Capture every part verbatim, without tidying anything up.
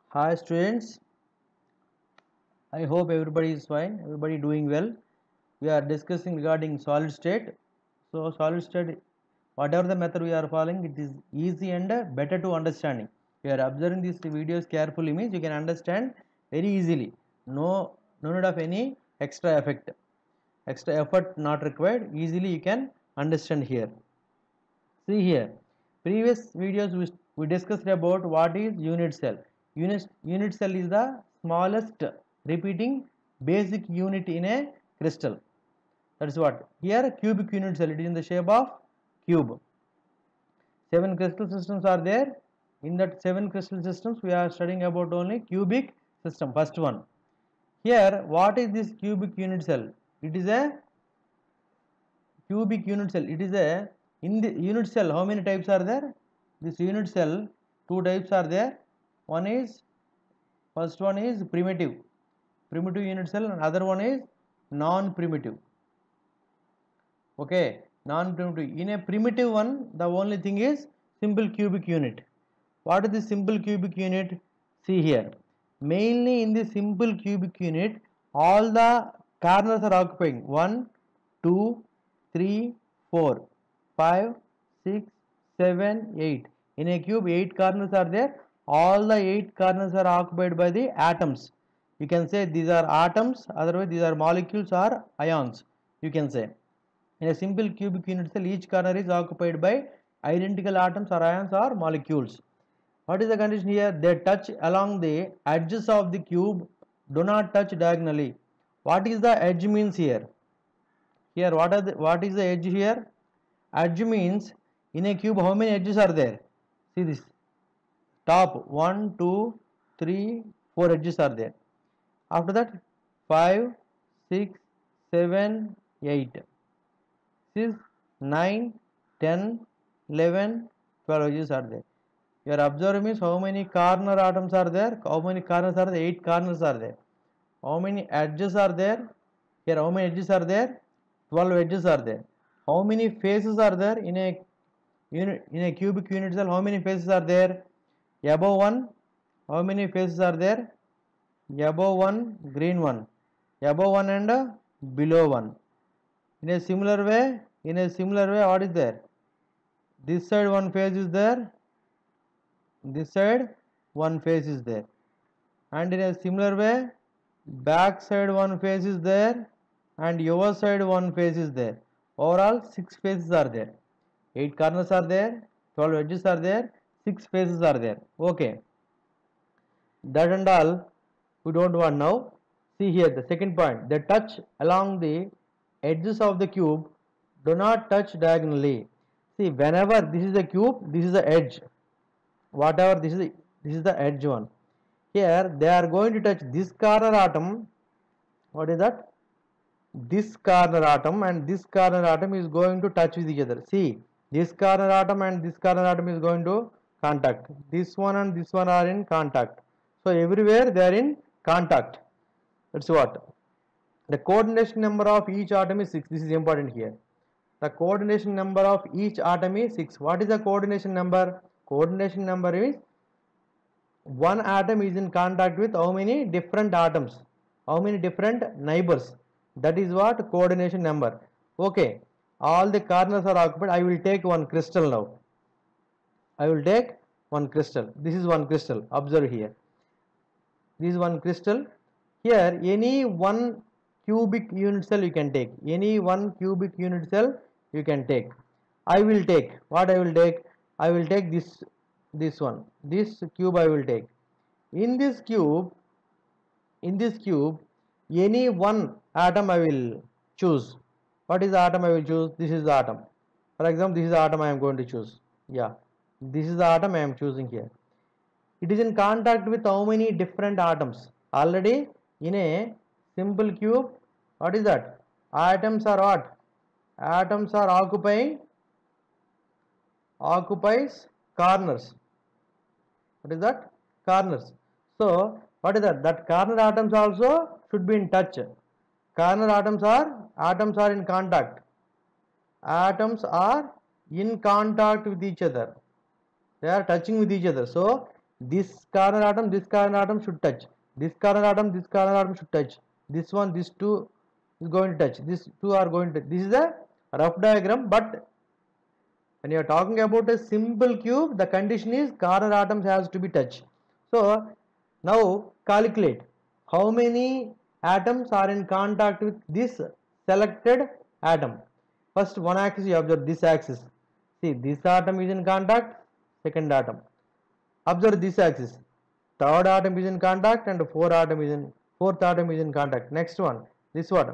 Hi students, I hope everybody is fine, everybody doing well. We are discussing regarding solid state. So solid state, whatever the method we are following, it is easy and uh, better to understanding. You are observing these videos carefully means you can understand very easily. No, no need of any extra effect, extra effort not required. Easily you can understand here. See here, previous videos we, we discussed about what is unit cell. Unit, unit cell is the smallest repeating basic unit in a crystal. That is what. Here cubic unit cell, it is in the shape of cube. Seven crystal systems are there. In that seven crystal systems we are studying about only cubic system, first one. Here what is this cubic unit cell? It is a cubic unit cell. It is a, in the unit cell, how many types are there? This unit cell, two types are there. One is, first one is primitive, primitive unit cell, and other one is non-primitive. Okay, non-primitive. In a primitive one, the only thing is simple cubic unit. What is the simple cubic unit? See here. Mainly in the simple cubic unit, all the corners are occupying one, two, three, four, five, six, seven, eight. In a cube, eight corners are there. All the eight corners are occupied by the atoms. You can say these are atoms, otherwise these are molecules or ions. You can say. In a simple cubic unit cell, each corner is occupied by identical atoms or ions or molecules. What is the condition here? They touch along the edges of the cube, do not touch diagonally. What is the edge means here? Here, what are the, what is the edge here? Edge means in a cube, how many edges are there? See this. Top one, two, three, four edges are there. After that, five, six, seven, eight. This nine, ten, eleven, twelve edges are there. You are observing means how many corner atoms are there? How many corners are there? eight corners are there. How many edges are there? Here how many edges are there? twelve edges are there. How many faces are there in a unit, in a cubic unit cell? How many faces are there? Above one, how many faces are there? Above one, green one. Above one and uh, below one. In a similar way, in a similar way, what is there? This side one face is there. This side one face is there. And in a similar way, back side one face is there. And your side one face is there. Overall, six faces are there. Eight corners are there. Twelve edges are there. Six faces are there. Okay. That and all we don't want now. See here the second point. They touch along the edges of the cube, do not touch diagonally. See, whenever this is the cube, this is the edge. Whatever this is, the, this is the edge one. Here they are going to touch this corner atom. What is that? This corner atom and this corner atom is going to touch with each other. See, this corner atom and this corner atom is going to contact. This one and this one are in contact. So everywhere they are in contact. That's what. The coordination number of each atom is six. This is important here. The coordination number of each atom is six. What is the coordination number? Coordination number is one atom is in contact with how many different atoms? How many different neighbors? That is what coordination number. Okay. All the corners are occupied. I will take one crystal now. I will take one crystal. This is one crystal. Observe here. This is one crystal. Here any one cubic unit cell you can take. Any one cubic unit cell you can take. I will take. What I will take? I will take this, this one. This cube I will take. In this cube, in this cube, any one atom I will choose. What is the atom I will choose? This is the atom. For example, this is the atom I am going to choose. Yeah. This is the atom I am choosing here. It is in contact with how many different atoms? Already in a simple cube, what is that? Atoms are what? Atoms are occupying, occupies corners. What is that? Corners. So, what is that? That corner atoms also should be in touch. Corner atoms are, atoms are in contact. Atoms are in contact with each other. They are touching with each other. So, This corner atom, this corner atom should touch. This corner atom, this corner atom should touch. This one, this two is going to touch. These two are going to. This is a rough diagram, but when you are talking about a simple cube, the condition is corner atoms has to be touched. So now calculate how many atoms are in contact with this selected atom. First one axis you observe this axis. See, this atom is in contact, second atom. Observe this axis. Third atom is in contact and fourth atom is in fourth atom is in contact. Next one, this one.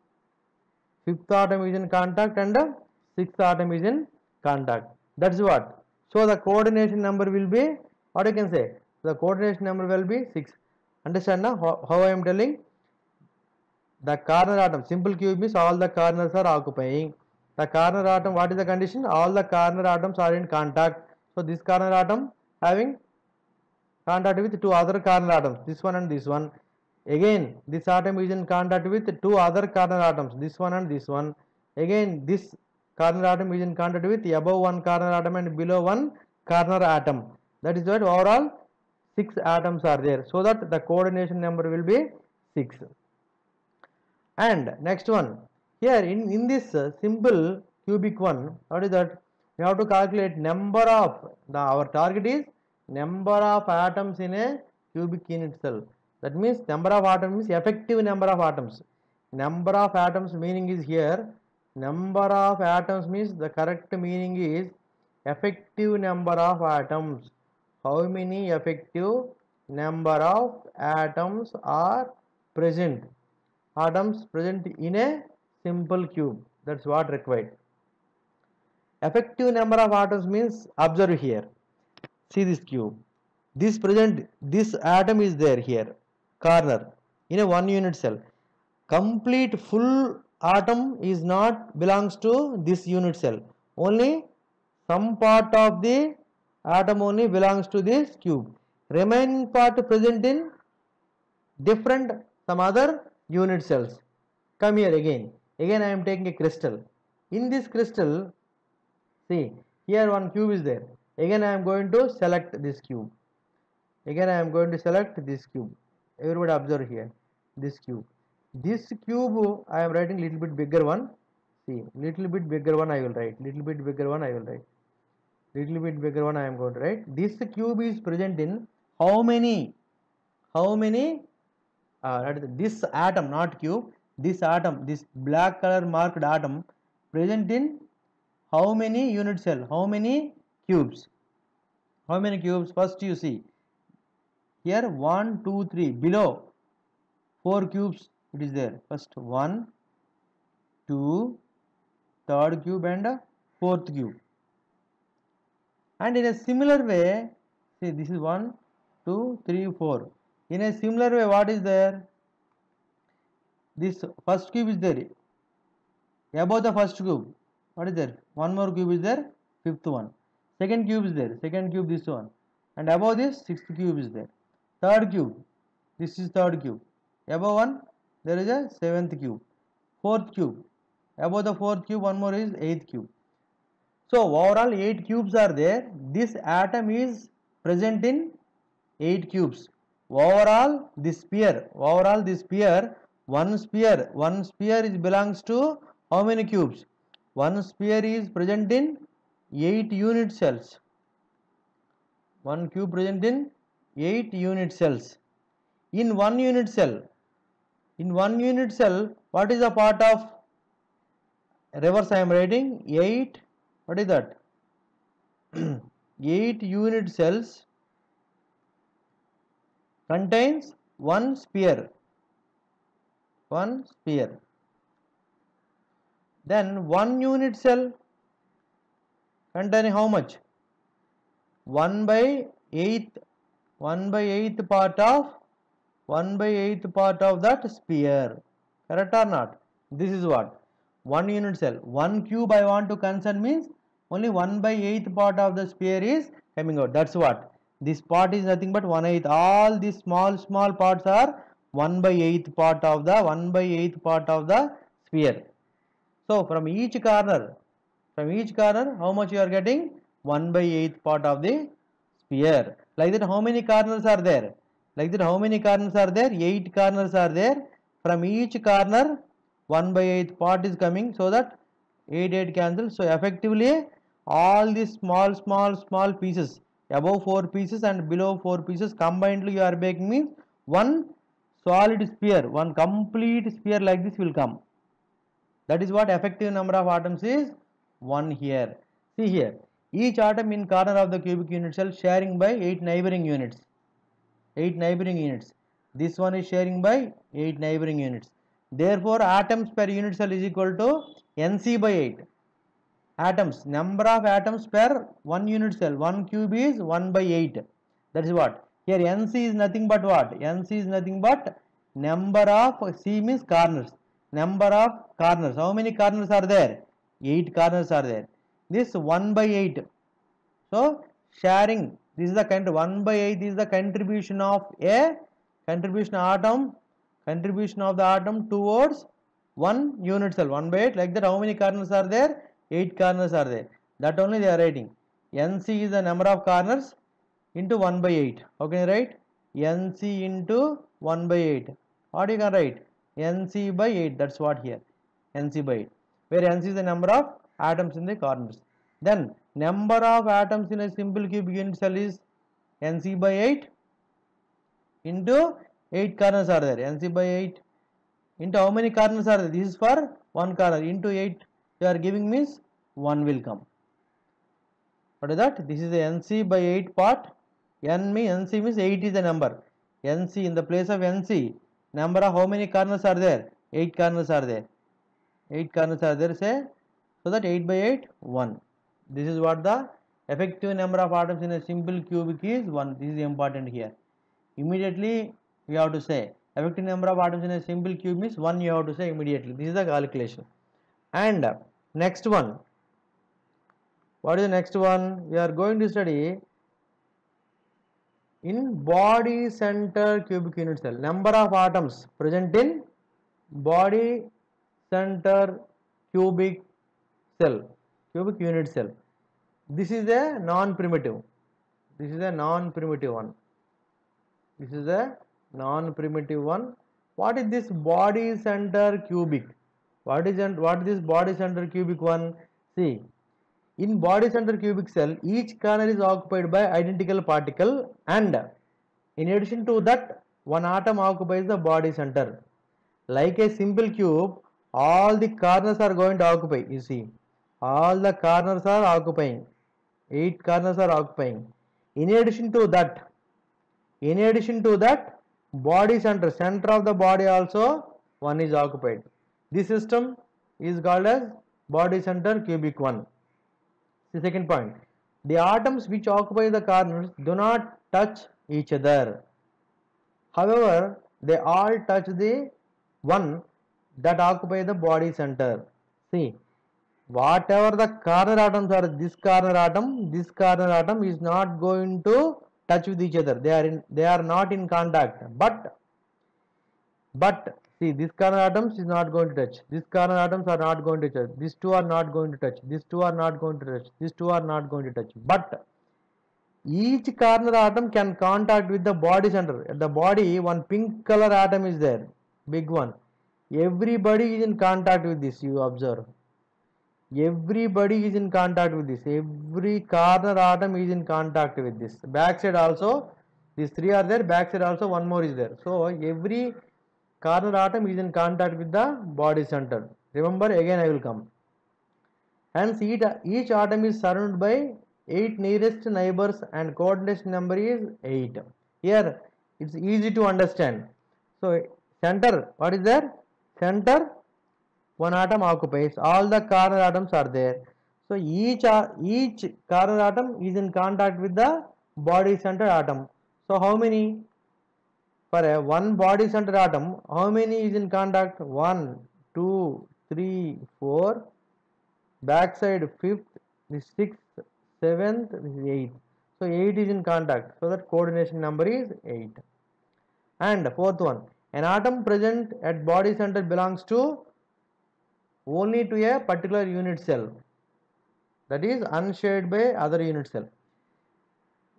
Fifth atom is in contact and sixth atom is in contact. That's what. So the coordination number will be, what you can say, the coordination number will be six. Understand now how, how I am telling? The corner atom, simple cube means all the corners are occupying. The corner atom, what is the condition? All the corner atoms are in contact. So this corner atom having contact with two other corner atoms, this one and this one. Again this atom is in contact with two other corner atoms, this one and this one. Again this corner atom is in contact with above one corner atom and below one corner atom. That is what overall six atoms are there. So that the coordination number will be six. And next one, here in, in this uh, simple cubic one, what is that? We have to calculate number of, the, our target is number of atoms in a cubic unit cell. That means number of atoms is effective number of atoms. Number of atoms meaning is here. Number of atoms means the correct meaning is effective number of atoms. How many effective number of atoms are present? Atoms present in a simple cube. That's what required. Effective number of atoms means, observe here. See this cube. This present, this atom is there here, corner, in a one unit cell. Complete full atom is not belongs to this unit cell. Only some part of the atom only belongs to this cube. Remaining part present in different some other unit cells. Come here again. Again I am taking a crystal. In this crystal, see here one cube is there. Again I am going to select this cube. Again I am going to select this cube. Everybody observe here. This cube. This cube I am writing little bit bigger one. See, little bit bigger one I will write. Little bit bigger one I will write. Little bit bigger one I am going to write. This cube is present in how many? How many? Uh, this atom, not cube. This atom, this black color marked atom, present in how many unit cell? How many cubes? How many cubes? First you see here one, two, three. Below four cubes it is there. First one, two, third cube and fourth cube. And in a similar way, see this is one, two, three, four. In a similar way, what is there? This first cube is there. Above the first cube, what is there? One more cube is there. Fifth one. Second cube is there. Second cube, this one. And above this, sixth cube is there. Third cube, this is third cube. Above one, there is a seventh cube. Fourth cube. Above the fourth cube, one more is eighth cube. So overall eight cubes are there. This atom is present in eight cubes. Overall this sphere, overall this sphere, one sphere, one sphere is belongs to how many cubes? One sphere is present in eight unit cells. One cube present in eight unit cells. In one unit cell, in one unit cell, what is the part of reverse I am writing? eight, what is that? eight unit cells contains one sphere. One sphere. Then one unit cell containing how much? one by eighth. one by eighth part of one by eighth part of that sphere. Correct or not? This is what? One unit cell. One cube I want to concern means only one by eighth part of the sphere is coming out. That's what? This part is nothing but one eighth. All these small small parts are one by eighth part of the one by eighth part of the sphere. So from each corner, from each corner, how much you are getting? one by eighth part of the sphere. Like that, how many corners are there? Like that, how many corners are there? Eight corners are there. From each corner, one by eighth part is coming, so that eight eight cancel. So effectively, all these small, small, small pieces, above four pieces and below four pieces combinedly you are making means one solid sphere, one complete sphere like this will come. That is what effective number of atoms is one here. See here, each atom in corner of the cubic unit cell sharing by eight neighboring units. eight neighboring units. This one is sharing by eight neighboring units. Therefore, atoms per unit cell is equal to N C by eight. Atoms, number of atoms per one unit cell. one cube is one by eight. That is what? Here N C is nothing but what? N C is nothing but number of, C means corners. Number of corners. How many corners are there? eight corners are there. This one by eight. So, sharing, this is the kind one by eight is the contribution of a contribution atom, contribution of the atom towards one unit cell, one by eight. Like that, how many corners are there? eight corners are there. That only they are writing. N C is the number of corners into one by eight. Okay, right? N C into one by eight. What you can write? N C by eight. That's what here. N C by eight. Where N C is the number of atoms in the corners. Then number of atoms in a simple cubic unit cell is N C by eight into eight corners are there. N C by eight into how many corners are there? This is for one corner. Into eight you are giving means one will come. What is that? This is the N C by eight part. N means N C means eight is the number. N C in the place of N C, number of how many corners are there? eight corners are there. eight corners are there, say. So that eight by eight, one. This is what the effective number of atoms in a simple cubic is one. This is important here. Immediately we have to say effective number of atoms in a simple cube means one. You have to say immediately. This is the calculation. And next one. What is the next one? We are going to study in body center cubic unit cell. Number of atoms present in body center cubic cell, cubic unit cell. This is a non-primitive. This is a non-primitive one. This is a non-primitive one. What is this body center cubic? What is and what is this body center cubic one? See, in body center cubic cell, each corner is occupied by identical particle, and in addition to that, one atom occupies the body center. Like a simple cube, all the corners are going to occupy. You see, all the corners are occupying. Eight corners are occupying. In addition to that, in addition to that, body center, center of the body also one is occupied. This system is called as body center cubic one. The second point, the atoms which occupy the corners do not touch each other. However, they all touch the one that occupy the body center. See, whatever the corner atoms are, this corner atom, this corner atom is not going to touch with each other. They are in, they are not in contact. But, but see, this corner atoms is not going to touch. This corner atoms are not going to touch. These two are not going to touch. These two are not going to touch. These two are not going to touch. But each corner atom can contact with the body center. At the body, one pink color atom is there, big one. Everybody is in contact with this. You observe. Everybody is in contact with this. Every corner atom is in contact with this. Backside also, these three are there. Backside also, one more is there. So every corner atom is in contact with the body center. Remember, again I will come. Hence, each atom is surrounded by eight nearest neighbors and coordination number is eight. Here, it's easy to understand. So, center, what is there? Center, one atom occupies. All the corner atoms are there. So, each, each corner atom is in contact with the body center atom. So, how many? For a one body center atom, how many is in contact? one, two, three, four, backside fifth, this sixth, seventh, this is eighth. So eight is in contact. So that coordination number is eight. And fourth one, an atom present at body center belongs to only to a particular unit cell. That is unshared by other unit cell.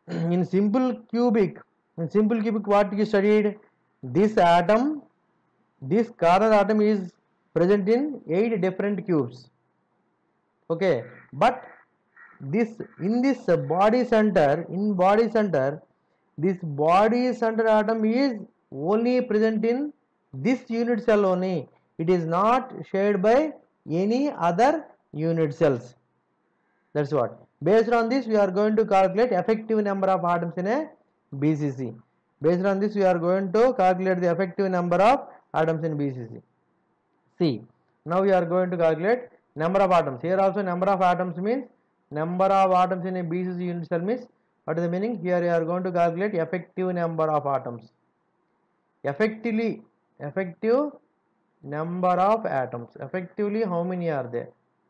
in simple cubic, in simple cubic what you studied, this atom, this corner atom is present in eight different cubes. Okay, but this in this body center, in body center, this body center atom is only present in this unit cell only. It is not shared by any other unit cells. That's what. Based on this, we are going to calculate effective number of atoms in a B C C. Based on this, we are going to calculate the effective number of atoms in B C C. See, now we are going to calculate number of atoms. Here also number of atoms means number of atoms in a B C C unit cell means what is the meaning? Here we are going to calculate effective number of atoms. Effectively, effective number of atoms. Effectively, how many are there?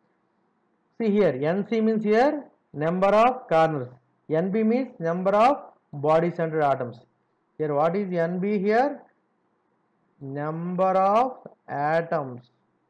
See here, N C means here number of corners. N B means number of body center atoms. Here what is N B here? Number of atoms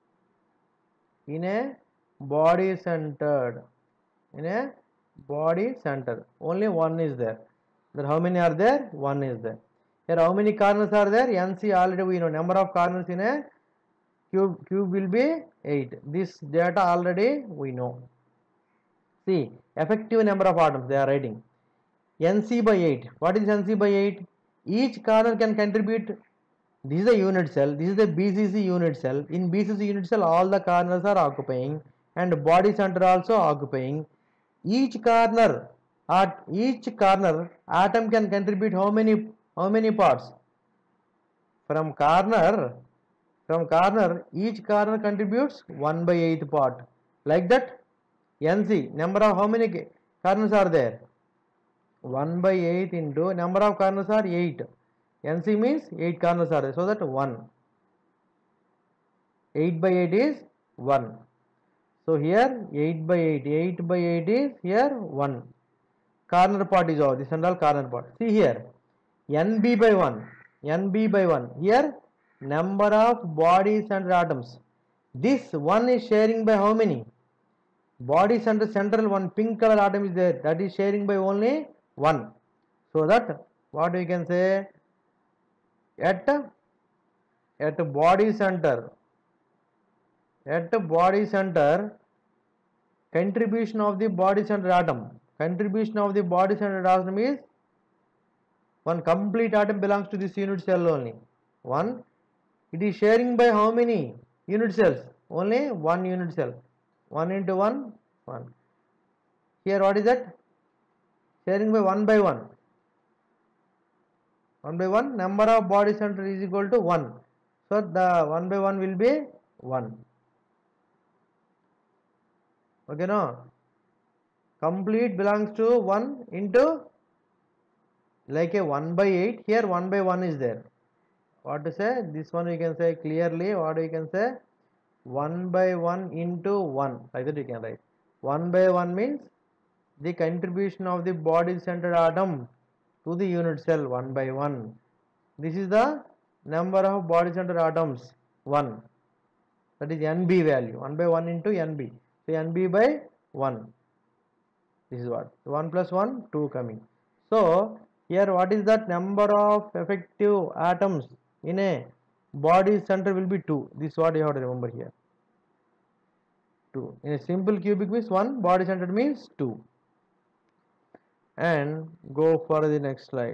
in a body centered. In a body center. Only one is there. Then how many are there? One is there. Here how many corners are there? N C already we know. Number of corners in a cube, cube will be eight. This data already we know. See, effective number of atoms they are writing. N C by eight. What is N C by eight? Each corner can contribute. This is a unit cell. This is the B C C unit cell. In B C C unit cell, all the corners are occupying and body center also occupying. Each corner, at each corner, atom can contribute how many how many parts? From corner, from corner, each corner contributes one by eighth part. Like that, N C number of how many corners are there? one by eight into number of corners are eight. N C means eight corners are there. So that one. eight by eight is one. So here eight by eight. eight by eight is here one. Corner part is over. This and all corner part. See here. N B by one. N B by one. Here number of body center atoms. This one is sharing by how many? Body center central one pink color atom is there. That is sharing by only one. So that what we can say, at at body center, at body center, contribution of the body center atom, contribution of the body center atom is one complete atom belongs to this unit cell only. One, it is sharing by how many unit cells? Only one unit cell. one into one, one. Here what is that? Sharing by one by one. one by one, number of body center is equal to one. So the one by one will be one. Okay, no? Complete belongs to one into like a one by eight. Here one by one is there. What to say? This one we can say clearly. What we can say? one by one into one. Like that we can write. one by one means the contribution of the body center atom to the unit cell one by one. This is the number of body center atoms one. That is N B value. one by one into N B. So N B by one. This is what? one plus one, two coming. So here what is that number of effective atoms in a body center will be two. This is what you have to remember here. two. In a simple cubic means one, body center means two. And go for the next slide.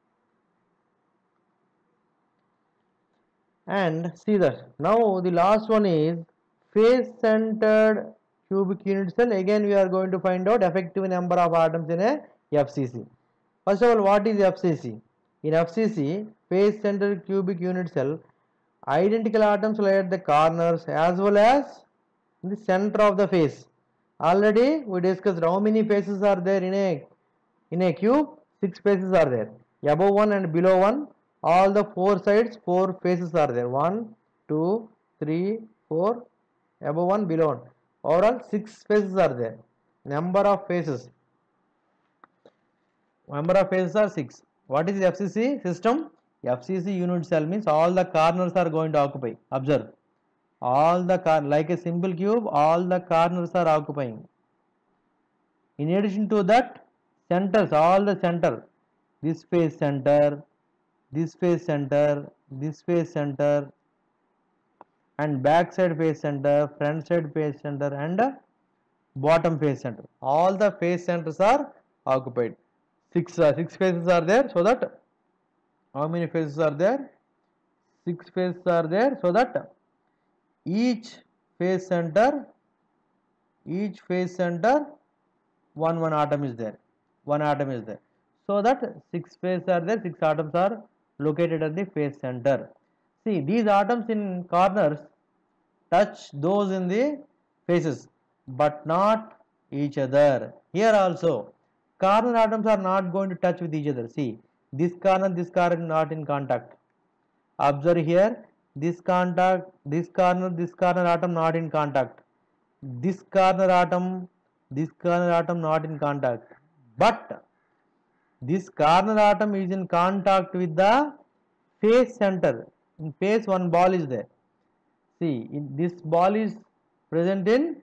And see that now the last one is face centered cubic unit cell. Again we are going to find out effective number of atoms in a F C C. First of all, what is F C C? In F C C, face centered cubic unit cell, identical atoms lie at the corners as well as in the center of the face. Already we discussed how many faces are there in a in a cube. Six faces are there. Above one and below one, all the four sides, four faces are there. One, two, three, four. Above one, below one. Overall, six faces are there. Number of faces. Number of faces are six. What is the F C C system? F C C unit cell means all the corners are going to occupy. Observe. All the car like a simple cube, all the corners are occupying. In addition to that, centers, all the center, this face center, this face center, this face center, and back side face center, front side face center, and bottom face center. All the face centers are occupied. Six uh, six faces are there, so that how many faces are there? Six faces are there, so that each face center, each face center, one one atom is there. One atom is there. So that six faces are there, six atoms are located at the face center. See, these atoms in corners touch those in the faces, but not each other. Here also, corner atoms are not going to touch with each other. See, this corner, this corner not in contact. Observe here, this contact, this corner, this corner atom not in contact. This corner atom, this corner atom not in contact. But this corner atom is in contact with the face center. In face, one ball is there. See, in this ball is present in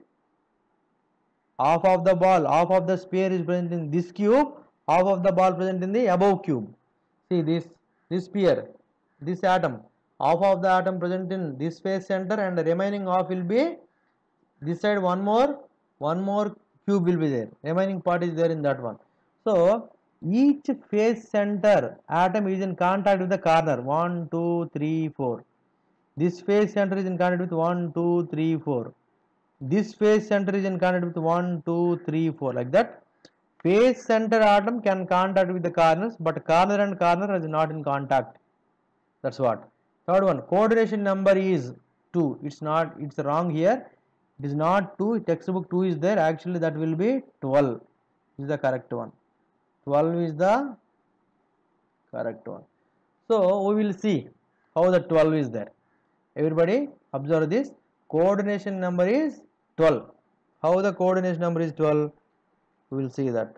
half of the ball, half of the sphere is present in this cube, half of the ball present in the above cube. See this, this sphere, this atom, half of the atom present in this face center, and the remaining half will be this side. One more, one more cube will be there. Remaining part is there in that one. So each face center atom is in contact with the corner. One, two, three, four. This face center is in contact with one, two, three, four. This face center is in contact with one, two, three, four. Like that. Face center atom can contact with the corners, but corner and corner is not in contact. That's what. Third one, coordination number is two. It's not, it's wrong here. It is not two. Textbook two is there. Actually, that will be twelve. This is the correct one. twelve is the correct one. So, we will see how the twelve is there. Everybody observe this. Coordination number is twelve. How the coordination number is twelve? We will see that.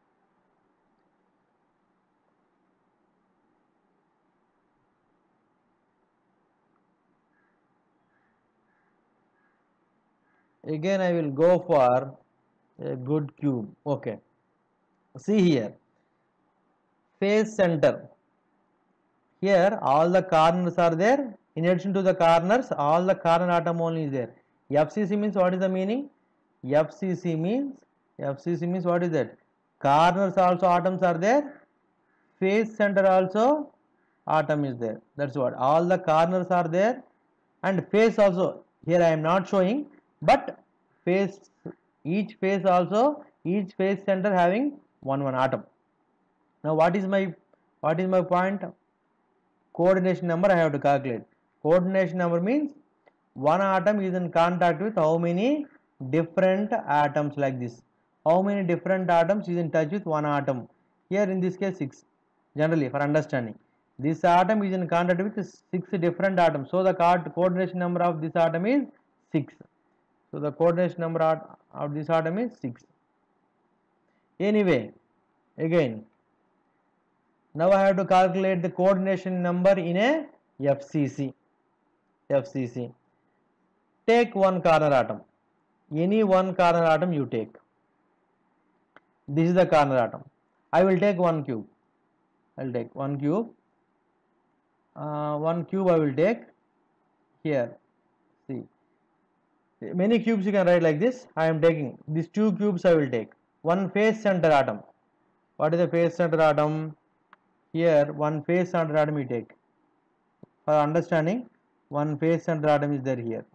Again, I will go for a good cube. Okay. See here. Face center. Here, all the corners are there. In addition to the corners, all the corner atom only is there. F C C means what is the meaning? F C C means, F C C means what is that? Corners also atoms are there. Face center also atom is there. That's what. All the corners are there. And face also. Here I am not showing. But face, each face also, each face center having one one atom. Now what is my, what is my point? Coordination number I have to calculate. Coordination number means one atom is in contact with how many different atoms, like this. How many different atoms is in touch with one atom? Here in this case six. Generally for understanding, this atom is in contact with six different atoms. So the coordination number of this atom is six. So the coordination number of this atom is six. Anyway, again, now I have to calculate the coordination number in a F C C. F C C. Take one corner atom. Any one corner atom you take. This is the corner atom. I will take one cube. I will take one cube. Uh, one cube I will take. Here. See. Many cubes you can write like this. I am taking these two cubes I will take. One face center atom. What is the face center atom? Here one face center atom you take. For understanding, one face center atom is there here.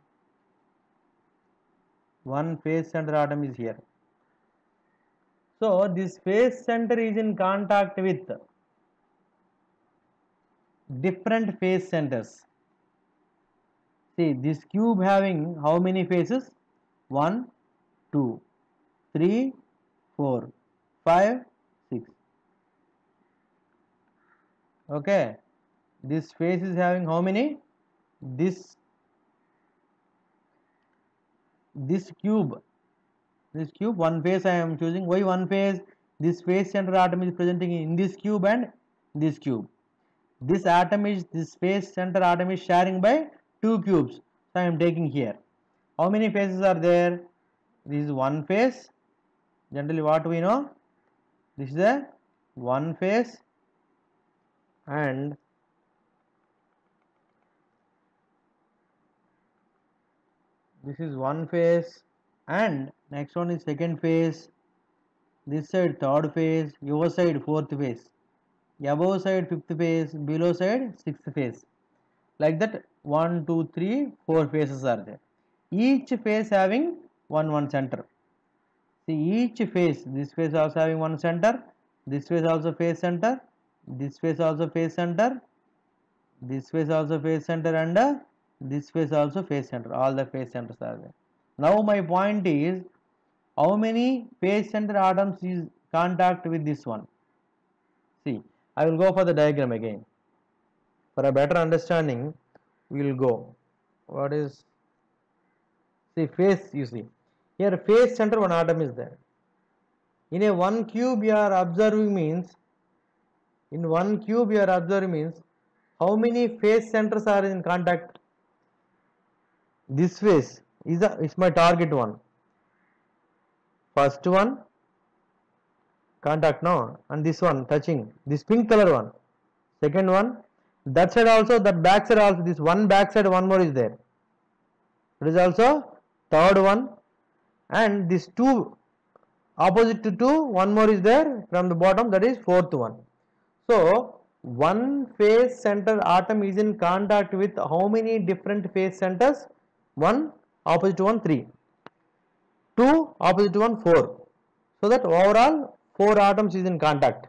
One face center atom is here. So this face center is in contact with different face centers. See, this cube having how many faces? one, two, three, four, five, six. Okay. This face is having how many? This, this cube, this cube, one face I am choosing. Why one face? This face center atom is presenting in this cube and this cube. This atom is, this face center atom is sharing by two cubes. So I am taking here. How many faces are there? This is one face. Generally what we know? this is a one phase, and this is one phase, and next one is second phase, this side third phase, your side fourth phase, above side fifth phase, below side sixth phase. Like that, one, two, three, four phases are there. Each phase having one one center. See, each phase, this phase also having one center, this phase also phase center, this phase also phase center, this phase also phase center, and uh, this phase also phase center. All the phase centers are there. Now my point is, how many phase center atoms is contact with this one? See, I will go for the diagram again. For a better understanding, we will go. What is, see, phase, you see. Here phase center one atom is there. In a one cube you are observing means, in one cube you are observing means, how many phase centers are in contact? This phase is, a, is my target one. First one, contact now, and this one touching, this pink color one. Second one, that side also, that back side also, this one back side, one more is there. It is also third one, and this two opposite to two, one more is there from the bottom, that is fourth one. So one phase center atom is in contact with how many different phase centers? One opposite to one, three. Two opposite to one, four. So that overall four atoms is in contact.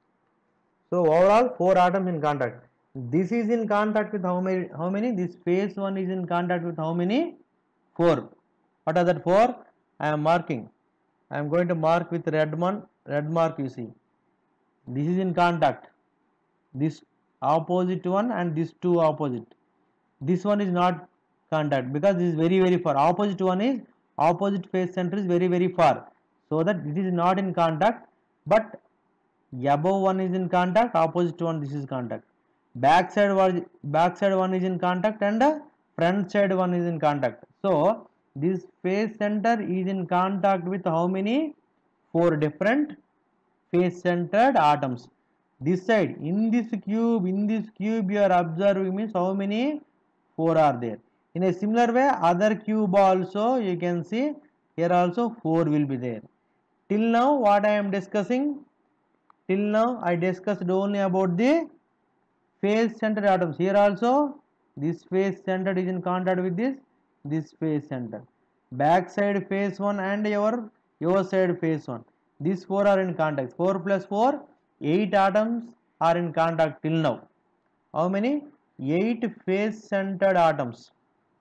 So overall four atoms in contact. This is in contact with how many? How many? This phase one is in contact with how many? Four. What are that four? I am marking. I am going to mark with red one, red mark, you see. This is in contact. This opposite one and this two opposite. This one is not contact because this is very very far. Opposite one is, opposite phase center is very very far. So that it is not in contact, but above one is in contact, opposite one this is contact. Back side one, back side one is in contact, and uh, front side one is in contact. So this phase center is in contact with how many? Four different phase centered atoms. This side, in this cube, in this cube you are observing means how many? Four are there. In a similar way, other cube also you can see, here also four will be there. Till now what I am discussing? Till now I discussed only about the phase centered atoms. Here also this phase centered is in contact with this, this phase center. Back side phase one and your, your side phase one. These four are in contact. four plus four, eight atoms are in contact till now. How many? eight phase centered atoms.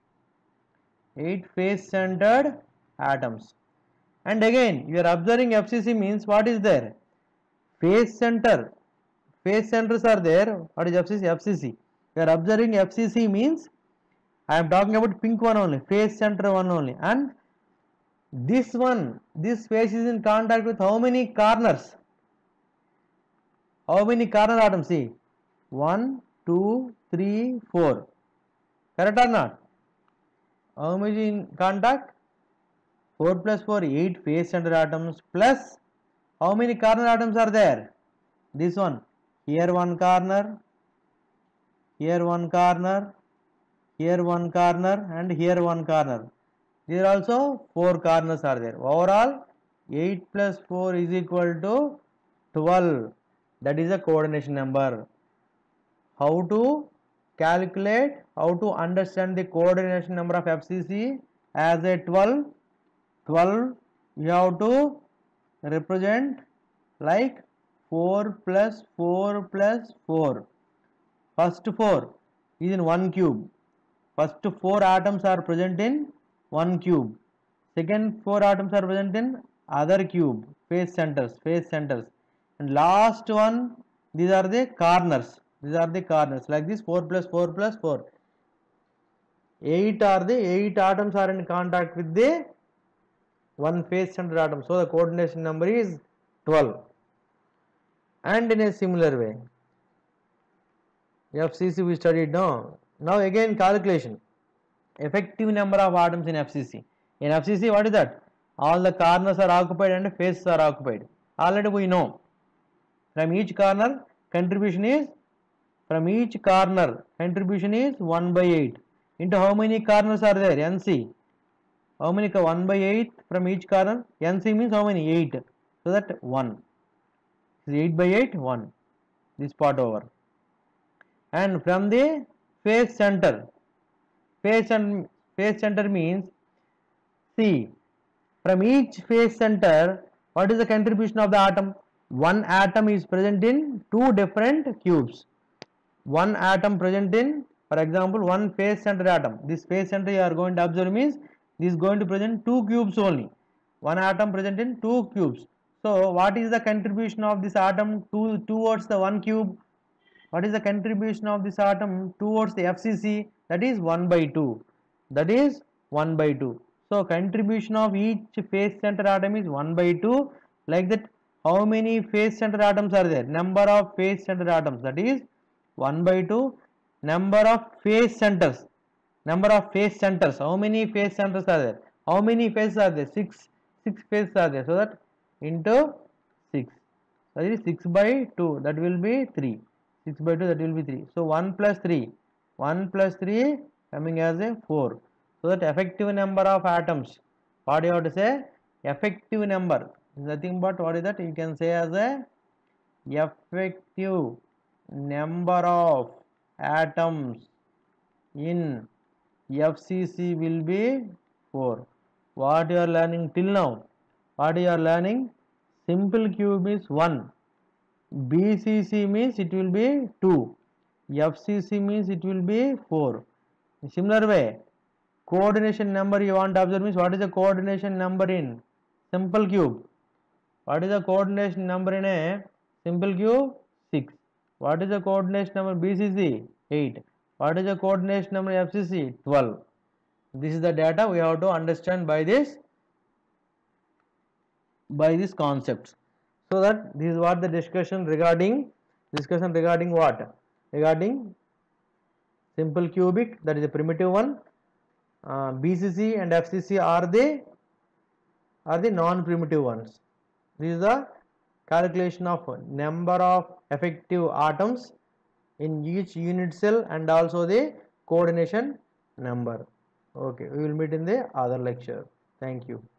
eight phase centered atoms. And again you are observing F C C means what is there? Phase center. Phase centers are there. What is F C C? F C C. You are observing F C C means, I am talking about pink one only, phase center one only. And this one, this phase is in contact with how many corners? How many corner atoms? See, one, two, three, four. Correct or not? How many in contact? four plus four, eight phase center atoms, plus how many corner atoms are there? This one. Here one corner, here one corner, here one corner, and here one corner. There also four corners are there. Overall eight plus four is equal to twelve. That is a coordination number. How to calculate, how to understand the coordination number of F C C as a twelve? twelve you have to represent like four plus four plus four. First four is in one cube. First four atoms are present in one cube. Second four atoms are present in other cube. Phase centers, phase centers. And last one, these are the corners. These are the corners. Like this, four plus four plus four. eight are the eight atoms are in contact with the one phase center atom. So the coordination number is twelve. And in a similar way, F C C we studied now. Now again calculation. Effective number of atoms in F C C. In F C C, what is that? All the corners are occupied and faces are occupied. Already we know. From each corner contribution is from each corner contribution is one by eight. Into how many corners are there? N C. How many? one by eight from each corner. N C means how many? eight. So that one. eight by eight, one. This part over. And from the face center. Face and face center means, see, from each face center, what is the contribution of the atom? One atom is present in two different cubes. One atom present in, for example, one face center atom. This face center you are going to observe means this is going to present two cubes only. One atom present in two cubes. So what is the contribution of this atom to, towards the one cube? What is the contribution of this atom towards the F C C? That is one by two. That is one by two. So contribution of each face center atom is one by two. Like that, how many face center atoms are there? Number of face center atoms, that is one by two. Number of face centers. Number of face centers. How many face centers are there? How many faces are there? Six. Six faces are there. So that into six. That is six by two. That will be three. six by two, that will be three. So one plus three. one plus three coming as a four. So that effective number of atoms. What you have to say? Effective number. Nothing but what is that? You can say as a effective number of atoms in F C C will be four. What you are learning till now? What you are learning? Simple cube is one. B C C means it will be two. F C C means it will be four. In similar way, coordination number you want to observe means what is the coordination number in simple cube? What is the coordination number in a simple cube? six. What is the coordination number B C C? eight. What is the coordination number F C C? twelve. This is the data we have to understand by this by this concepts. So that this is what the discussion regarding discussion regarding what? Regarding simple cubic, that is a primitive one. Uh, B C C and F C C are the are the non-primitive ones. This is the calculation of number of effective atoms in each unit cell and also the coordination number. Okay, we will meet in the other lecture. Thank you.